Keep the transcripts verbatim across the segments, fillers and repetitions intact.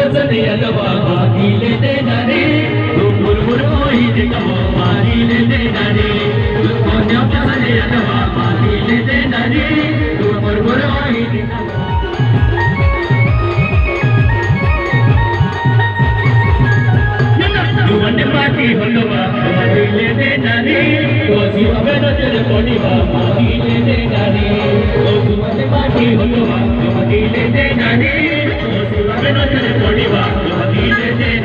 पसंद यलवा मागिले देना रे तू मुरमुरोई दिखवो मागिले देना रे तू कोन्या पसंद यलवा मागिले देना रे तू मुरमुरोई दिखवो तू वंडे पार्टी होलवा मागिले देना रे तो जीवा बेनो तेरे कोडीवा मागिले देना रे तू वंडे पार्टी होलवा मागिले देना रे When I tell you what you want, you want to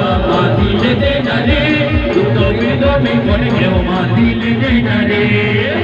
me,